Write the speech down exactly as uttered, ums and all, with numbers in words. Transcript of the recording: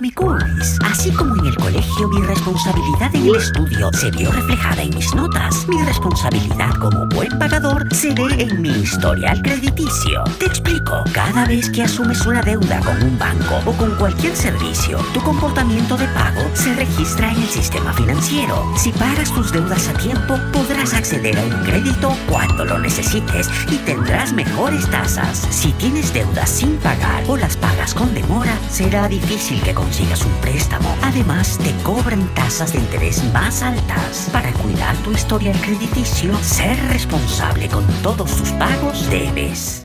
Amiculis. Así como en el colegio mi responsabilidad en el estudio se vio reflejada en mis notas, mi responsabilidad como buen pagador se ve en mi historial crediticio. Te explico. Cada vez que asumes una deuda con un banco o con cualquier servicio, tu comportamiento de pago se registra en el sistema financiero. Si pagas tus deudas a tiempo, podrás acceder a un crédito cuando lo necesites y tendrás mejores tasas. Si tienes deudas sin pagar o las pagas con demora, será difícil que consigas un préstamo. Además, te cobran tasas de interés más altas. Para cuidar tu historial crediticio, ser responsable con todos tus pagos debes